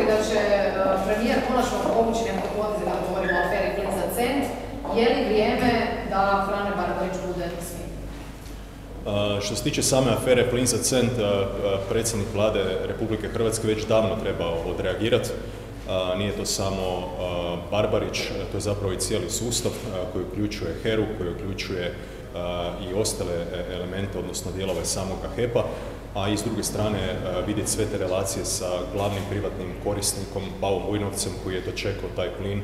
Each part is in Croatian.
da će premijer konačno povući nekako poteze kada govorimo o aferi plin za cent, je li vrijeme da Frane Barbarić bude smijenjen? Što se tiče same afere plin za cent, predsjednik vlade Republike Hrvatske već davno trebao odreagirati. Nije to samo Barbarić, to je zapravo i cijeli sustav koji uključuje HER-u, koji uključuje i ostale elemente, odnosno dijelove samoga HEP-a, a i s druge strane vidjeti sve te relacije sa glavnim privatnim korisnikom Pavom Vujnovcem koji je dočekao taj plin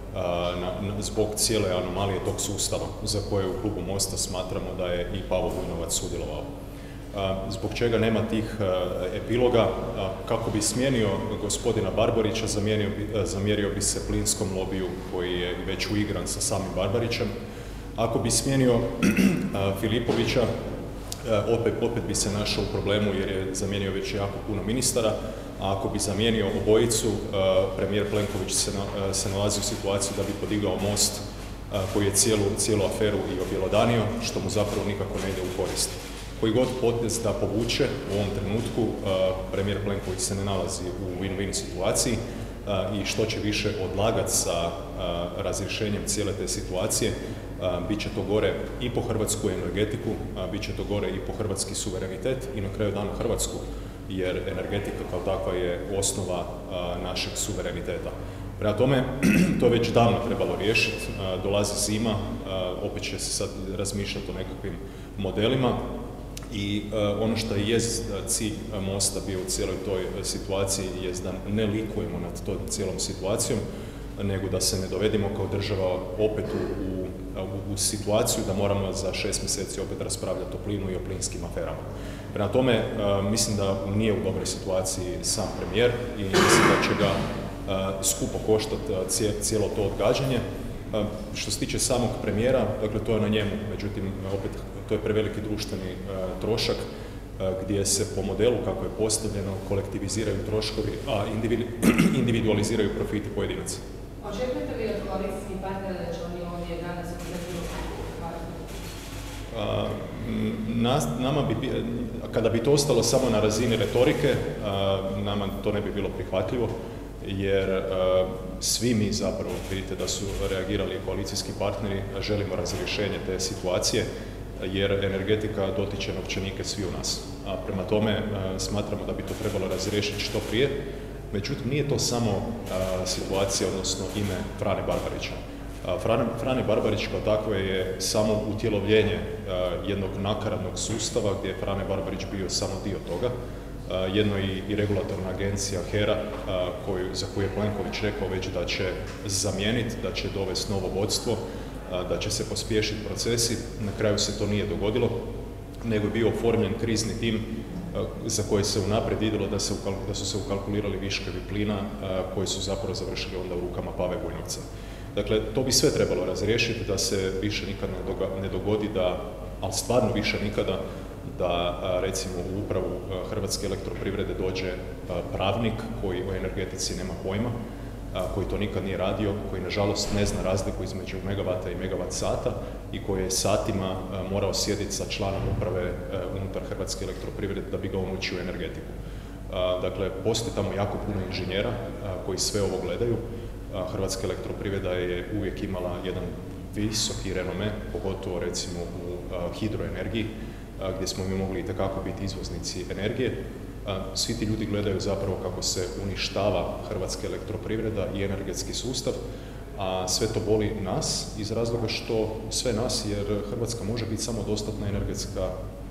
zbog cijele anomalije tog sustava za koje u klubu Mosta smatramo da je i Pavo Vujnovac sudjelovao. Zbog čega nema tih epiloga, kako bi smijenio gospodina Barbarića, zamjerio bi se plinskom lobiju koji je već uigran sa samim Barbarićem. Ako bi smijenio Filipovića, opet bi se našao u problemu jer je zamijenio već jako puno ministara, a ako bi zamijenio obojicu, premijer Plenković se nalazi u situaciji da bi podigao most koji je cijelu aferu i objelodanio, što mu zapravo nikako ne ide u korist. Koji god potez da povuče u ovom trenutku, premijer Plenković se ne nalazi u win-win situaciji i što će više odlagati sa razrješenjem cijele te situacije, bit će to gore i po hrvatsku energetiku, bit će to gore i po hrvatski suverenitet i na kraju dana Hrvatsku, jer energetika kao takva je osnova našeg suvereniteta. Prema tome, to je već davno trebalo riješiti, dolazi zima, opet će se sad razmišljati o nekakvim modelima i ono što je cilj Mosta bio u cijeloj toj situaciji je da ne likujemo nad tom cijelom situacijom, nego da se ne dovedemo kao država opet u situaciju da moramo za 6 mjeseci opet raspravljati o plinu i o plinskim aferama. Prema tome, mislim da nije u dobroj situaciji sam premijer i mislim da će ga skupo koštati cijelo to odgađanje. Što se tiče samog premijera, dakle to je na njemu, međutim opet to je preveliki društveni trošak gdje se po modelu kako je postavljeno kolektiviziraju troškovi, a individualiziraju profiti pojedinaca. Očekujete li od koalicijskih partnera da će oni ovdje danas kada bi to ostalo samo na razini retorike, nama to ne bi bilo prihvatljivo, jer svi mi zapravo vidite da su reagirali koalicijski partneri, želimo razrješenje te situacije, jer energetika dotiče novčanike svi u nas. A prema tome smatramo da bi to trebalo razriješiti što prije. Međutim, nije to samo situacija, odnosno ime Frane Barbarića. Frane Barbarić kao takve je samo utjelovljenje jednog nakaradnog sustava gdje je Frane Barbarić bio samo dio toga. Jedno i regulatorna agencija HERA za koju je Plenković rekao već da će zamijeniti, da će dovesti novo vodstvo, da će se pospješiti procesi. Na kraju se to nije dogodilo, nego je bio oformljen krizni tim za koje se unaprijed vidjelo da su se ukalkulirali viškovi plina koji su zapravo završili onda u rukama Pave Vujnovca. Dakle, to bi sve trebalo razriješiti da se više nikad ne dogodi ali stvarno više nikada, da recimo u upravu Hrvatske elektroprivrede dođe pravnik koji o energetici nema pojma, koji to nikad nije radio, koji nažalost ne zna razliku između megavata i megavat sata i koji je satima morao sjediti sa članom uprave unutar Hrvatske elektroprivrede da bi ga on učio energetiku. Dakle, postoji tamo jako puno inženjera koji sve ovo gledaju. Hrvatska elektroprivreda je uvijek imala jedan visoki renome, pogotovo recimo u hidroenergiji, gdje smo mi mogli itekako biti izvoznici energije. Svi ti ljudi gledaju zapravo kako se uništava Hrvatska elektroprivreda i energetski sustav, a sve to boli nas iz razloga što sve nas, jer Hrvatska može biti samo dostatna energetska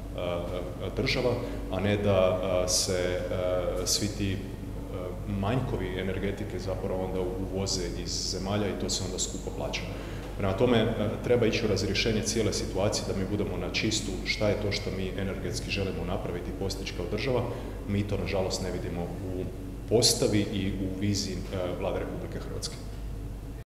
država, a ne da se svi ti manjkovi energetike zapravo onda uvoze iz zemalja i to se onda skupo plaća. Prema tome, treba ići u razrješenje cijele situacije da mi budemo na čistu šta je to što mi energetski želimo napraviti i postići kao država. Mi to, nažalost, ne vidimo u postavi i u viziji Vlade Republike Hrvatske.